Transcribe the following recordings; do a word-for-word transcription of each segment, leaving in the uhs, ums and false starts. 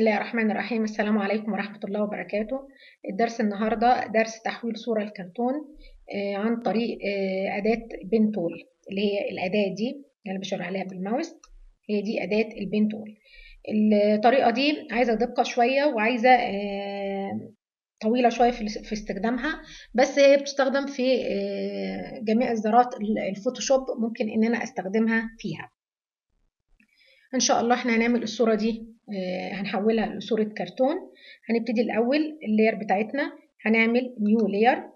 الله الرحمن الرحيم. السلام عليكم ورحمة الله وبركاته. الدرس النهاردة درس تحويل صورة لكرتون آه عن طريق آه أداة بين تول، اللي هي الأداة دي اللي بشاور عليها بالماوس. هي دي أداة البين تول. الطريقة دي عايزة دقة شوية وعايزة آه طويلة شوية في استخدامها، بس هي بتستخدم في آه جميع إصدارات الفوتوشوب، ممكن إن أنا أستخدمها فيها. ان شاء الله احنا هنعمل الصورة دي آه هنحولها لصورة كرتون. هنبتدي الاول اللاير بتاعتنا، هنعمل نيو لاير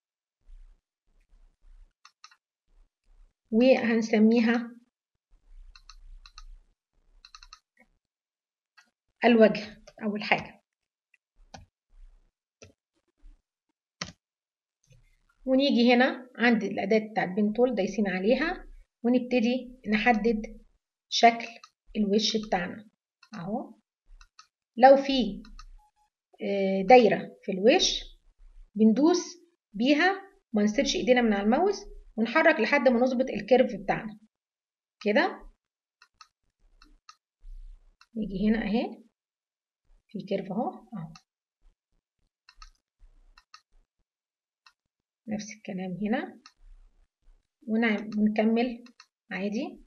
وهنسميها الوجه اول حاجة، ونيجي هنا عند الاداة بتاعت بين تول دايسين عليها ونبتدي نحدد شكل الوش بتاعنا اهو. لو في آه دايرة في الوش بندوس بيها وما نسيبش ايدينا من على الماوس ونحرك لحد ما نظبط الكيرف بتاعنا كده. نيجي هنا اهي في كيرف اهو اهو، نفس الكلام هنا ونكمل عادي.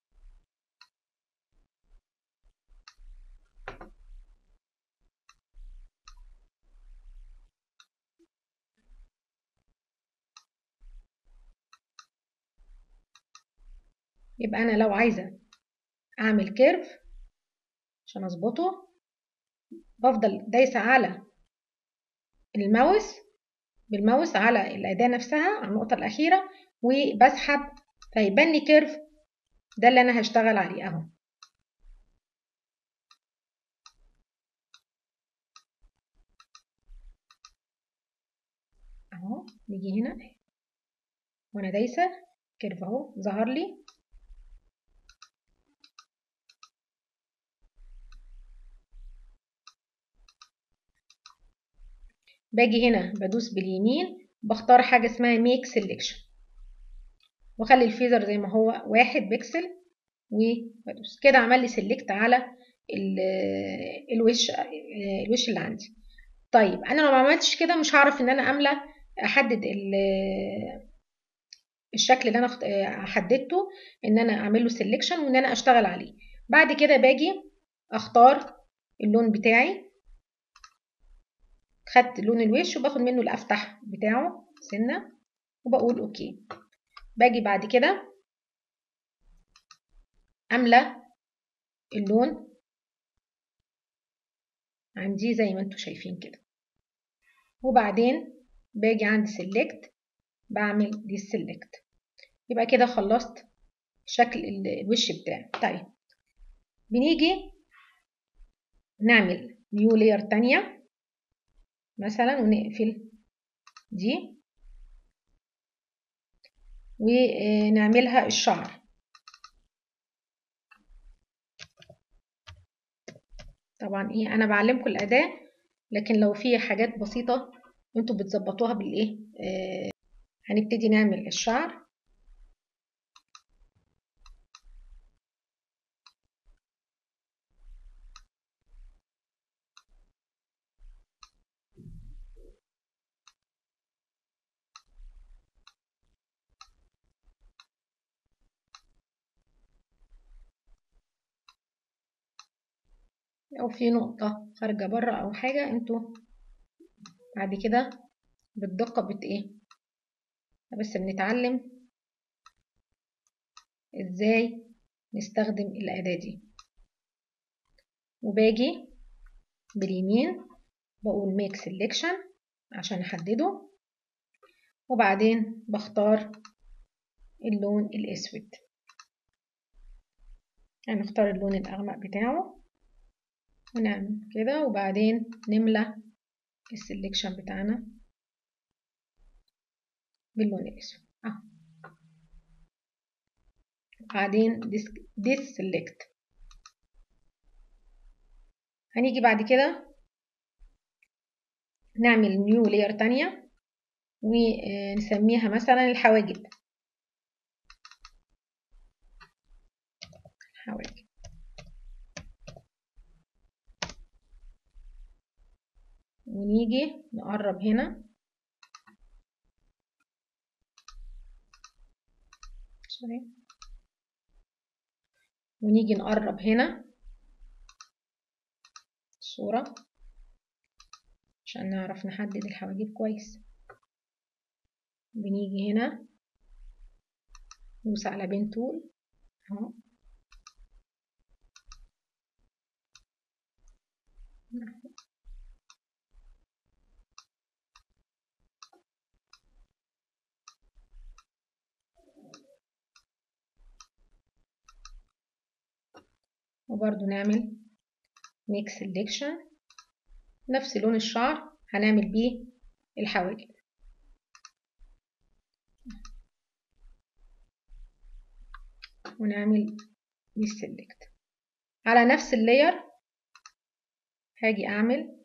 يبقى انا لو عايزه اعمل كيرف عشان اظبطه بفضل دايسه على الماوس بالماوس على الاداه نفسها على النقطه الاخيره وبسحب فيبان لي كيرف. ده اللي انا هشتغل عليه اهو. اهو نيجي هنا وانا دايسه كيرف اهو ظهر لي. باجي هنا بدوس باليمين بختار حاجه اسمها ميك سيلكشن واخلي الفيزر زي ما هو واحد بكسل وبدوس كده عمل لي سيلكت على الوش الوش اللي عندي. طيب انا لو ما عملتش كده مش هعرف ان انا املى احدد الشكل اللي انا حددته ان انا اعمل له سيلكشن وان انا اشتغل عليه. بعد كده باجي اختار اللون بتاعي، خدت لون الوش وباخد منه الافتح بتاعه سنه وبقول اوكي. باجي بعد كده املى اللون عندي زي ما انتم شايفين كده، وبعدين باجي عند سيلكت بعمل دي سيلكت. يبقى كده خلصت شكل الوش بتاعي. طيب بنيجي نعمل نيو لاير تانية مثلا ونقفل دي ونعملها الشعر. طبعا ايه انا بعلمكم الاداة، لكن لو في حاجات بسيطة انتوا بتظبطوها بالايه. آه هنبتدي نعمل الشعر. لو في نقطة خارجة بره او حاجة انتوا بعد كده بالدقة بت ايه، بس بنتعلم ازاي نستخدم الأداة دي. وباجي باليمين بقول ميك سيلكشن عشان احدده وبعدين بختار اللون الاسود. هنختار اللون الاغمق بتاعه ونعمل كده وبعدين نملى السلكشن بتاعنا باللون الاسود اهو. بعدين ديس سيلكت. هنيجي بعد كده نعمل نيو لاير تانية ونسميها مثلا الحواجب. حواجب ونيجي نقرب هنا سوري ونيجي نقرب هنا الصورة عشان نعرف نحدد الحواجب كويس. بنيجي هنا ندوس على بين تول اهو، وبرضو نعمل ميك سيلكشن نفس لون الشعر هنعمل بيه الحواجب. ونعمل ديسلكت على نفس اللاير. هاجي اعمل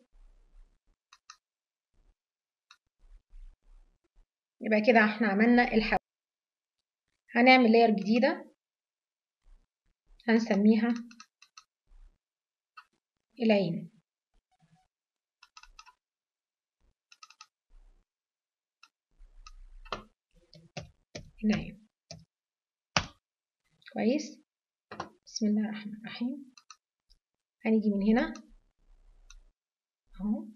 يبقى كده احنا عملنا الحواجب. هنعمل لاير جديدة هنسميها العين. العين كويس. بسم الله الرحمن الرحيم. هنيجي من هنا اهو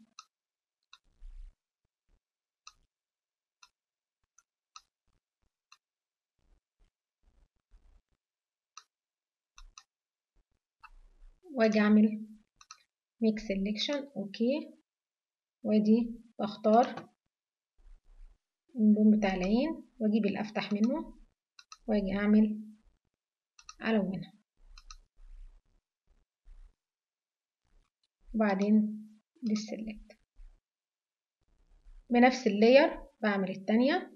واجي اعمل ميك سيلكشن اوكي، وادي بختار اللون بتاع العين واجيب الافتح منه واجي اعمل الونها، وبعدين ديسلكت بنفس اللاير بعمل التانية.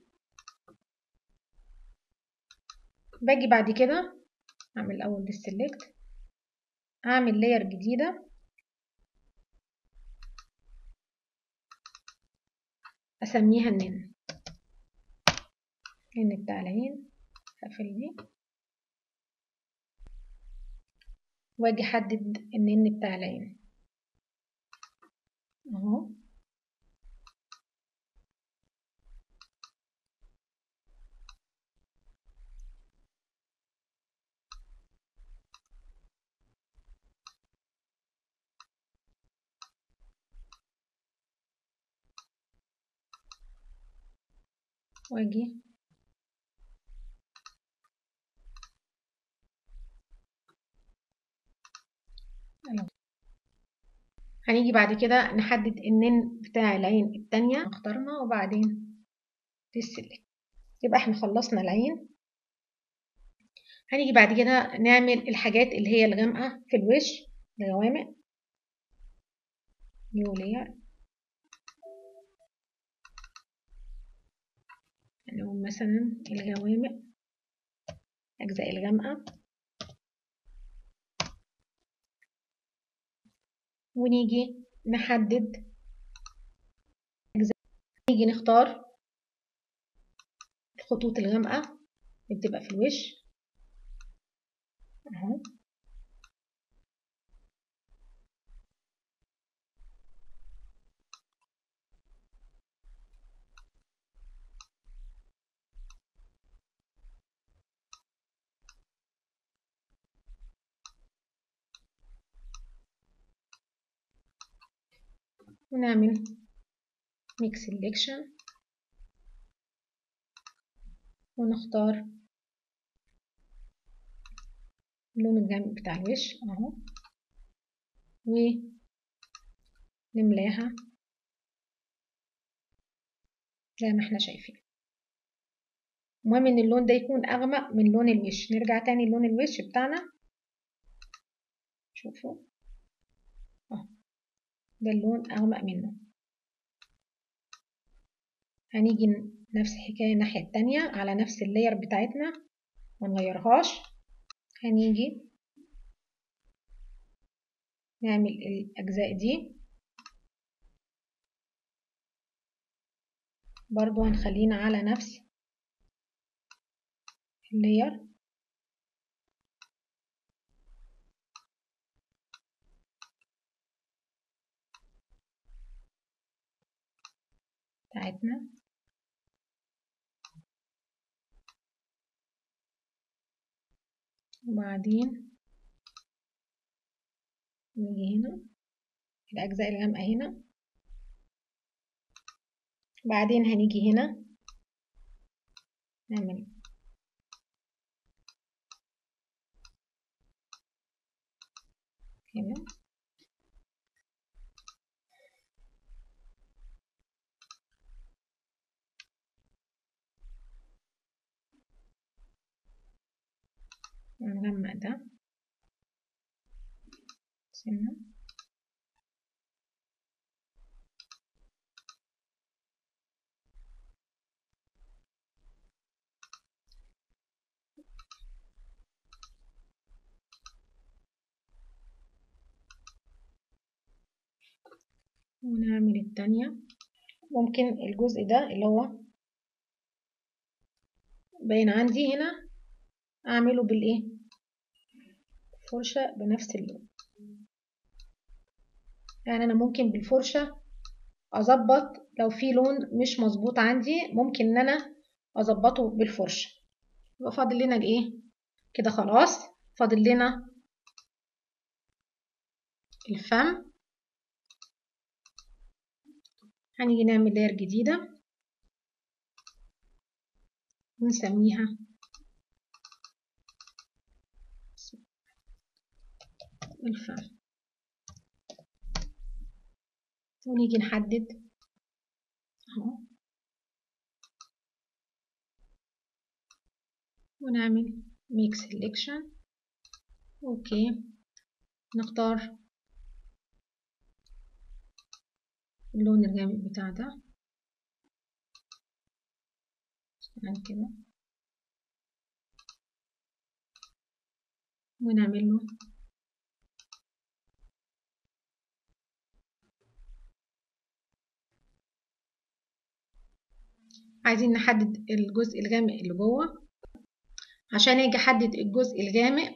باجي بعد كده اعمل الاول ديسلكت اعمل لاير جديدة اسميها النن. النن بتاع العين هقفل دي واجي احدد النن بتاع العين اهو، واجي هنيجي بعد كده نحدد النن بتاع العين التانية اخترنا وبعدين ديسلكت. يبقى احنا خلصنا العين. هنيجي بعد كده نعمل الحاجات اللي هي الغامقة في الوش، الغوامق. نيو لاير نقول مثلا الغوامق أجزاء الغامقة، ونيجي نحدد أجزاء. نيجي نختار الخطوط الغامقة اللي بتبقى في الوش اهو، ونعمل ميك سيلكشن ونختار اللون الغامق بتاع الوش اهو، ونملاها زي ما احنا شايفين. المهم ان اللون ده يكون اغمق من لون الوش. نرجع تاني للون الوش بتاعنا، شوفوا اهو ده اللون اغمق منه. هنيجي نفس الحكايه الناحيه التانية على نفس اللاير بتاعتنا ما نغيرهاش. هنيجي نعمل الاجزاء دي برضو هنخلينا على نفس اللاير بتاعتنا. وبعدين نيجي هنا الأجزاء الغامقة هنا. بعدين هنيجي هنا نعمل هنا نغمق ده سنة. ونعمل التانية. ممكن الجزء ده اللي هو باين عندي هنا اعمله بالايه، فرشة بنفس اللون. يعني انا ممكن بالفرشة اظبط لو في لون مش مظبوط عندي، ممكن ان انا اظبطه بالفرشة. يبقى فاضل لنا الايه كده، خلاص فاضل لنا الفم. هنيجي نعمل لاير جديدة ونسميها الفم، ونيجي نحدد اهو ونعمل ميك سيلكشن. اوكي، نختار اللون الغامق بتاع ده كده ونعمل له عايزين نحدد الجزء الغامق اللي جوه. عشان اجي احدد الجزء الغامق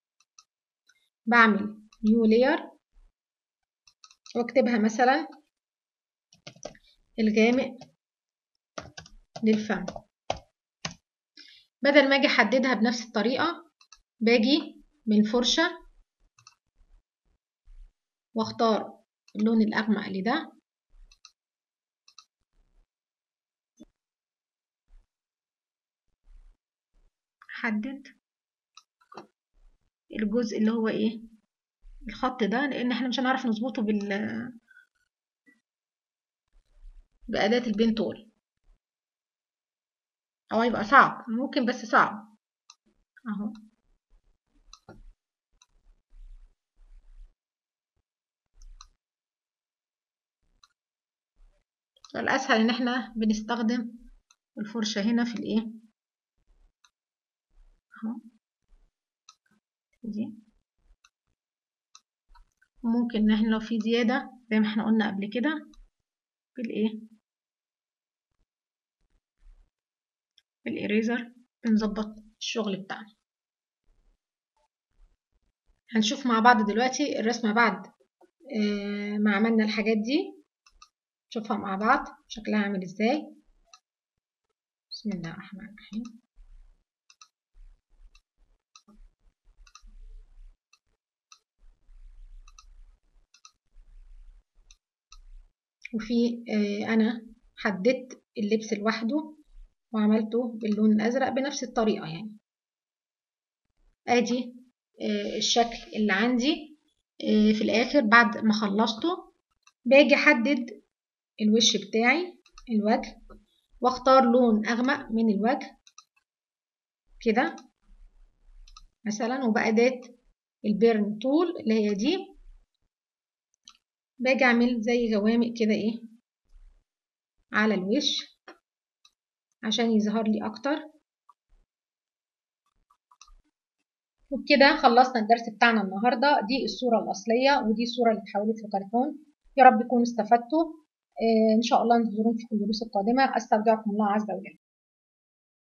بعمل نيو لاير واكتبها مثلا الغامق للفم. بدل ما اجي احددها بنفس الطريقة باجي بالفرشة واختار اللون الاغمق لده احدد الجزء اللي هو ايه الخط ده، لان احنا مش هنعرف نظبطه بال بأداة البين تول، او هيبقى صعب ممكن بس صعب اهو. فالاسهل ان احنا بنستخدم الفرشة هنا في الايه اهو دي. وممكن ان احنا لو في زيادة زي ما احنا قلنا قبل كده بالايه بالإريزر بنظبط الشغل بتاعنا. هنشوف مع بعض دلوقتي الرسمة بعد ما عملنا الحاجات دي، نشوفها مع بعض شكلها عامل ازاي. بسم الله الرحمن الرحيم. وفي انا حددت اللبس لوحده وعملته باللون الازرق بنفس الطريقة. يعني ادي الشكل اللي عندي. في الاخر بعد ما خلصته باجي احدد الوش بتاعي الوجه واختار لون اغمق من الوجه كده مثلا، وبأداة البيرن تول اللي هي دي باجي اعمل زي جوامق كده ايه على الوش عشان يظهر لي اكتر. وبكده خلصنا الدرس بتاعنا النهارده. دي الصورة الأصلية ودي الصورة اللي اتحولت لكرتون. يا رب تكونوا استفدتوا. إن شاء الله انتظرونا في الدروس القادمة. أستودعكم الله عز وجل.